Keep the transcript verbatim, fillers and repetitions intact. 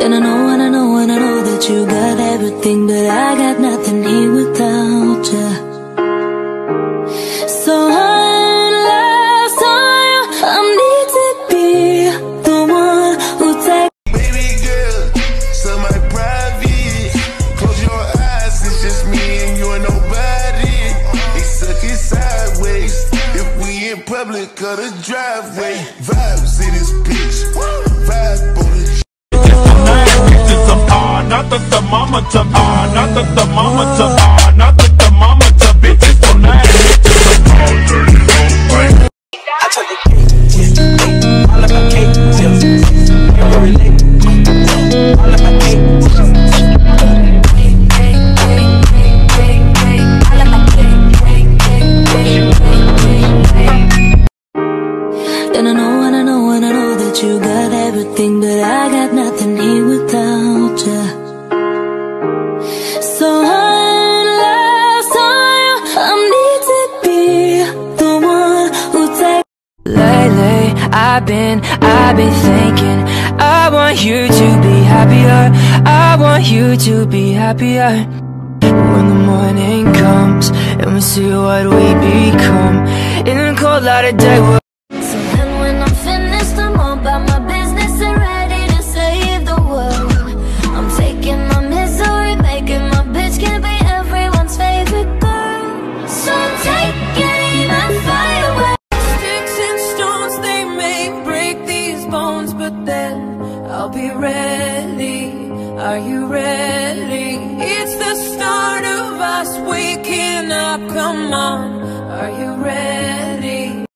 And I know, and I know, and I know that you got everything, but I got nothing here without you. So I'm lost on you. I need to be the one who takes. Baby girl, so my private. Close your eyes, it's just me and you and nobody. They suck it sideways. If we in public or the driveway, vibes in this bitch. Vibe on the. Not that the mama to ah, not that the mama to ah, not that the mama to bitches don't lie. I took the cake, yeah. All of my cake, yeah. You relate, all of my cake, And I know, and I know, and I know that you got everything, but I got nothing here without you. So I'm lost on you. I need to be the one who takes. Lately, I've been, I've been thinking I want you to be happier, I want you to be happier. When the morning comes and we see what we become in the cold light of day.